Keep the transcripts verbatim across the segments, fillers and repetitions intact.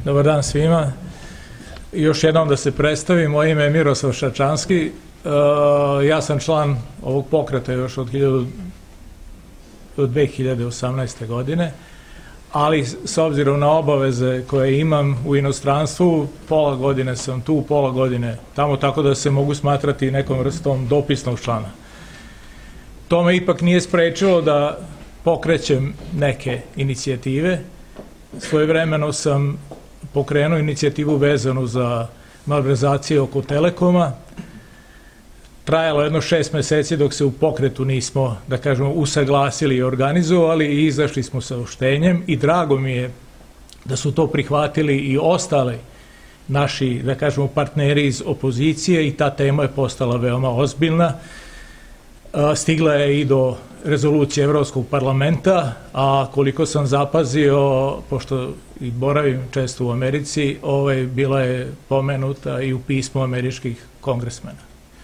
Dobar dan svima. Još jednom da se predstavim, moje ime je Miroslav Šačanski. Ja sam član ovog pokreta još od dve hiljade osamnaeste. godine, ali s obzirom na obaveze koje imam u inostranstvu, pola godine sam tu, pola godine tamo, tako da se mogu smatrati nekom vrstom dopisnog člana. To me ipak nije sprečilo da pokrećem neke inicijative. Svojevremeno sam pokrenuo inicijativu vezanu za malverzacije oko Telekoma. Trajalo jedno šest meseci dok se u pokretu nismo, da kažemo, usaglasili i organizovali i izašli smo sa saopštenjem i drago mi je da su to prihvatili i ostali naši, da kažemo, partneri iz opozicije i ta tema je postala veoma ozbiljna. Stigla je i do rezolucije Evropskog parlamenta, a koliko sam zapazio, pošto i boravim često u Americi, ovaj, bila je pomenuta i u pismu američkih kongresmena.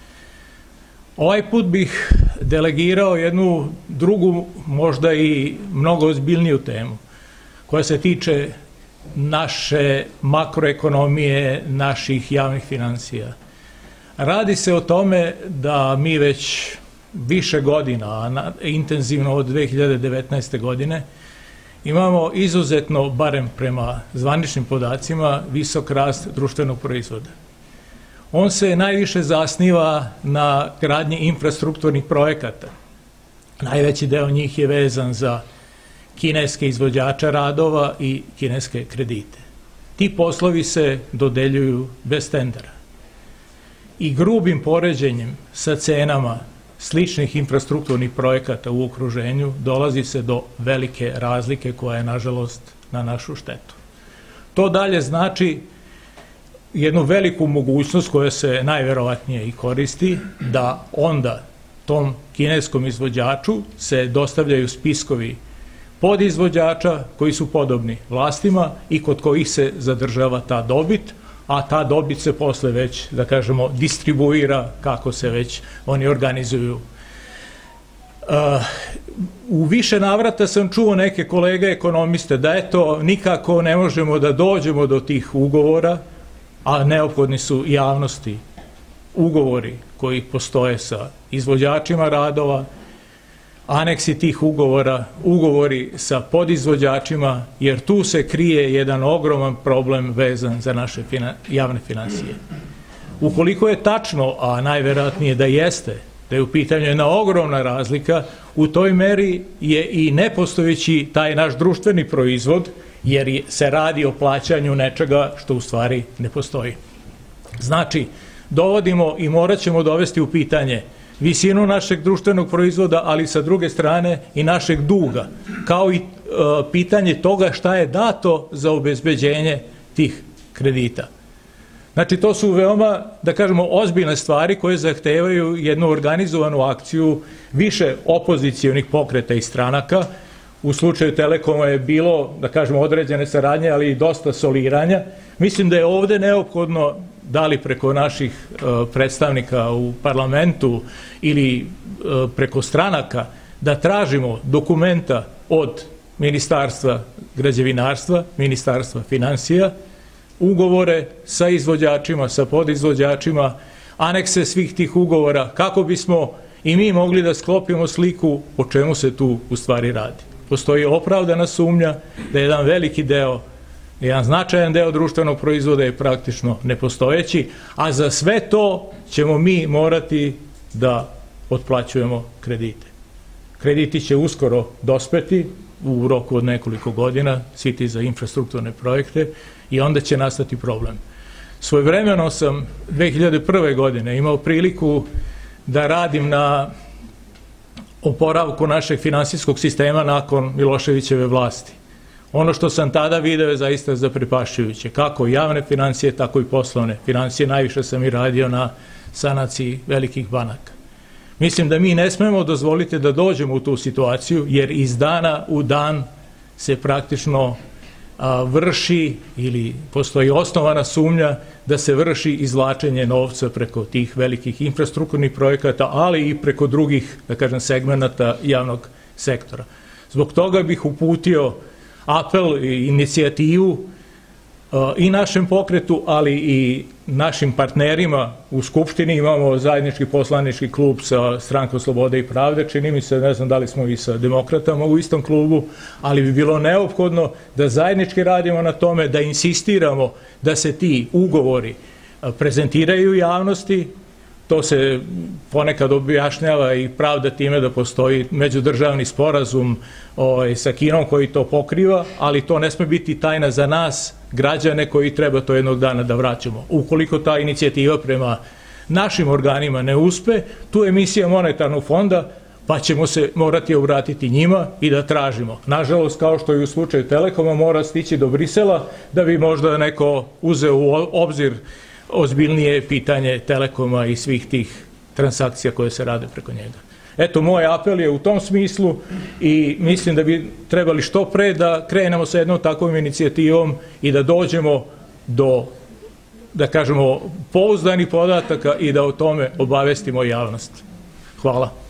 Ovaj put bih delegirao jednu drugu, možda i mnogo ozbiljniju temu, koja se tiče naše makroekonomije, naših javnih financija. Radi se o tome da mi već više godina, intenzivno od dve hiljade devetnaeste. godine, imamo izuzetno, barem prema zvaničnim podacima, visok rast društvenog proizvoda. On se najviše zasniva na gradnji infrastrukturnih projekata. Najveći deo njih je vezan za kineske izvođače radova i kineske kredite. Ti poslovi se dodeljuju bez tendera. I grubim poređenjem sa cenama sličnih infrastrukturnih projekata u okruženju dolazi se do velike razlike koja je, nažalost, na našu štetu. To dalje znači jednu veliku mogućnost koja se najverovatnije i koristi, da onda tom kineskom izvođaču se dostavljaju spiskovi podizvođača koji su podobni vlastima i kod kojih se zadržava ta dobit, a ta dobit se posle već, da kažemo, distribuira kako se već oni organizuju. U više navrata sam čuo neke kolege ekonomiste da eto, nikako ne možemo da dođemo do tih ugovora, a neophodni su javnosti ugovori koji postoje sa izvođačima radova, aneksi tih ugovora, ugovori sa podizvođačima, jer tu se krije jedan ogroman problem vezan za naše javne financije. Ukoliko je tačno, a najverovatnije da jeste, da je u pitanju jedna ogromna razlika, u toj meri je i nepostojeći taj naš društveni proizvod, jer se radi o plaćanju nečega što u stvari ne postoji. Znači, dovodimo i morat ćemo dovesti u pitanje visinu našeg društvenog proizvoda, ali sa druge strane i našeg duga, kao i e, pitanje toga šta je dato za obezbeđenje tih kredita. Znači, to su veoma, da kažemo, ozbiljne stvari koje zahtevaju jednu organizovanu akciju više opozicionih pokreta i stranaka. U slučaju Telekoma je bilo, da kažemo, određene saradnje, ali i dosta soliranja. Mislim da je ovde neophodno, da li preko naših predstavnika u parlamentu ili preko stranaka, da tražimo dokumenta od Ministarstva građevinarstva, Ministarstva finansija, ugovore sa izvođačima, sa podizvođačima, anekse svih tih ugovora, kako bismo i mi mogli da sklopimo sliku o čemu se tu u stvari radi. Postoji opravdana sumnja da je jedan veliki deo, jedan značajan deo društvenog proizvoda je praktično nepostojeći, a za sve to ćemo mi morati da otplaćujemo kredite. Krediti će uskoro dospeti u roku od nekoliko godina, svi ti za infrastrukturne projekte, i onda će nastati problem. Svojevremeno sam dve hiljade prve. godine imao priliku da radim na oporavku našeg finansijskog sistema nakon Miloševićeve vlasti. Ono što sam tada video je zaista zaprepašćujuće. Kako javne financije, tako i poslovne financije. Najviše sam i radio na sanaciji velikih banaka. Mislim da mi ne smemo dozvoliti da dođemo u tu situaciju, jer iz dana u dan se praktično vrši ili postoji osnovana sumnja da se vrši izvlačenje novca preko tih velikih infrastrukturnih projekata, ali i preko drugih, da kažem, segmenata javnog sektora. Zbog toga bih uputio apel i inicijativu i našem pokretu, ali i našim partnerima u Skupštini. Imamo zajednički poslanički klub sa Strankom slobode i pravde, čini mi se, ne znam da li smo i sa demokratama u istom klubu, ali bi bilo neophodno da zajednički radimo na tome, da insistiramo da se ti ugovori prezentiraju javnosti. To se ponekad objašnjava i pravda time da postoji međudržavni sporazum sa Kinom koji to pokriva, ali to ne sme biti tajna za nas, građane, koji treba to jednog dana da vraćamo. Ukoliko ta inicijativa prema našim organima ne uspe, tu je misija Monetarnog fonda, pa ćemo se morati obratiti njima i da tražimo. Nažalost, kao što i u slučaju Telekoma, mora stići do Brisela da bi možda neko uzeo u obzir ozbiljnije pitanje Telekoma i svih tih transakcija koje se rade preko njega. Eto, moj apel je u tom smislu i mislim da bi trebali što pre da krenemo sa jednom takvom inicijativom i da dođemo do, da kažemo, pouzdanih podataka i da o tome obavestimo javnost. Hvala.